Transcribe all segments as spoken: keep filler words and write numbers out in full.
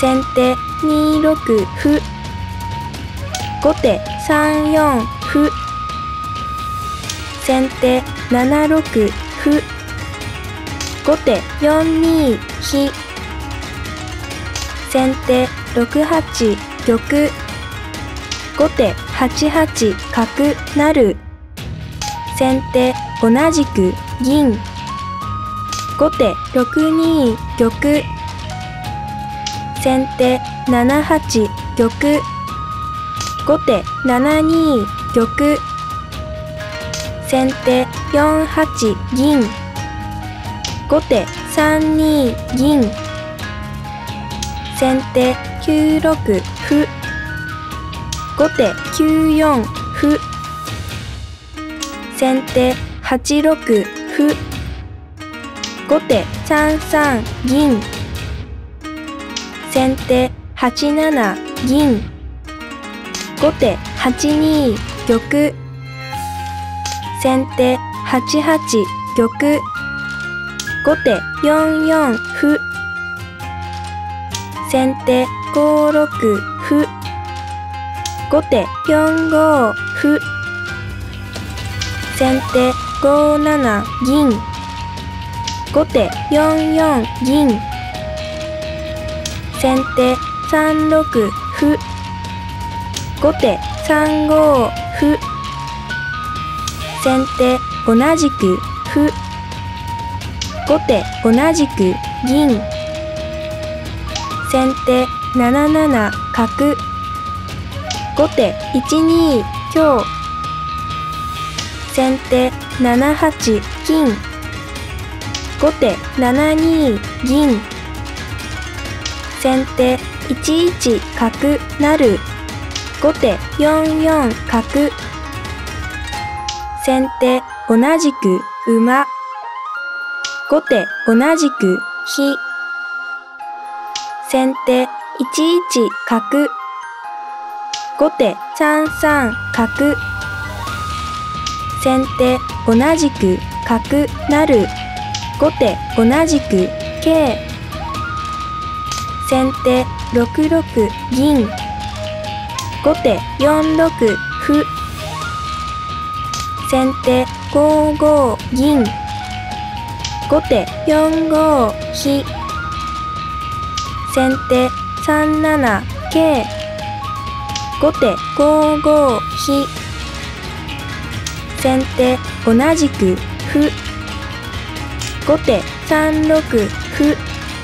先手に六歩。後手さん四歩。先手なな六歩。後手よん二飛。先手ろく八玉。後手はち八角成。先手同じく銀。後手ろく二玉。先手なな八玉。後手なな二玉。先手よん八銀。後手さん二銀。先手きゅう六歩。後手きゅう四歩。先手はち六歩。後手さん三銀。先手はち七銀。後手はち二玉。先手はち八玉。後手よん四歩。先手ご六歩。後手よん五歩。先手ご七銀。後手よん四銀。先手さん六歩。後手さん五歩。先手同じく歩。後手同じく銀。先手なな七角。後手いち二香。先手なな八金。後手なな二銀。先手いち一角成。後手よん四角。先手同じく馬。後手同じく飛。先手いち一角。後手さん三角。先手同じく角成。後手同じく桂。先手ろく六銀。後手よん六歩。先手ご五銀。後手よん五飛。先手さん七桂。後手ご五飛。先手同じく歩。後手さん六歩。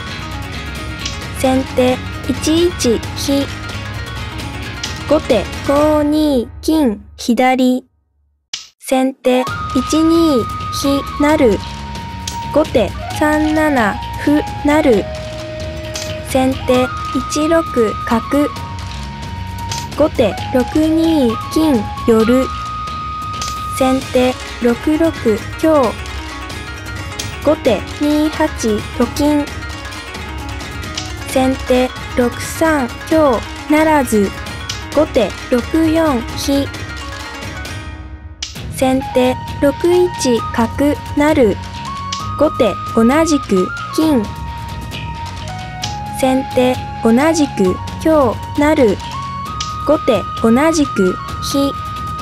先手いち一飛。後手ご二金左。先手いち二飛成。後手さん七歩成。先手いち六角。後手ろく二金寄。先手ろく六香。後手に八と金。先手ろく三香ならず。後手ろく四飛。先手ろく一角成。後手同じく金。先手同じく香成。後手同じく飛。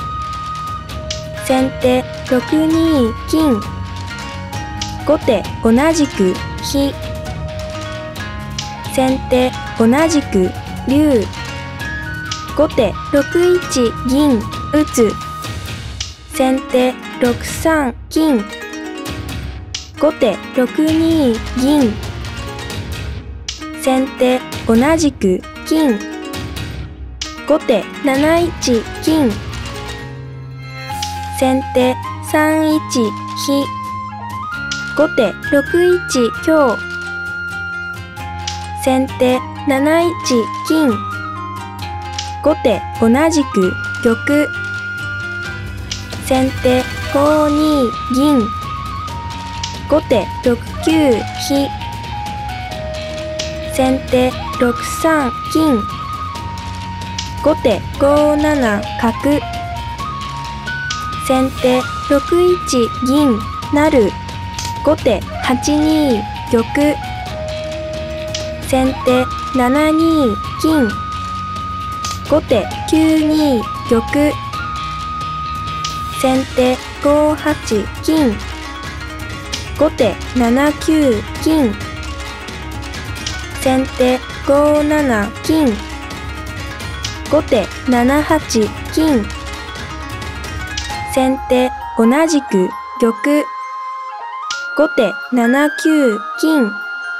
先手ろく二金。後手同じく飛。先手同じく竜。後手ろく一銀打つ。先手ろく三金。後手ろく二銀。先手同じく金。後手なな一金。先手さん一飛。後手ろく一香。先手なな一金。後手同じく玉。先手ご二銀。後手ろく九飛。先手ろく三金。後手ご七角。先手ろく一銀成。後手はち二玉。先手ななに金、後手きゅうに玉、先手ごはち金、後手ななきゅう金、先手ごなな金、後手ななはち金、先手同じく玉、後手ななきゅう金、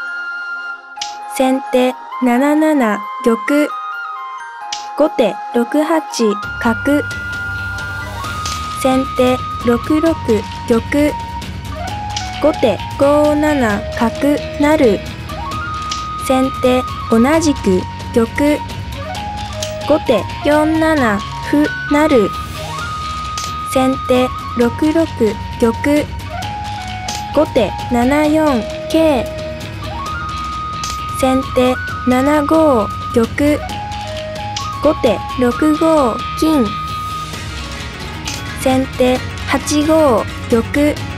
先手なななな玉、後手ろくはち角、先手ろくろく玉、後手ごなな角成、先手同じく玉、後手よんなな歩成、先手ろくろく玉、後手ななよん桂、先手ななご玉、後手ろくご金、先手はちご玉、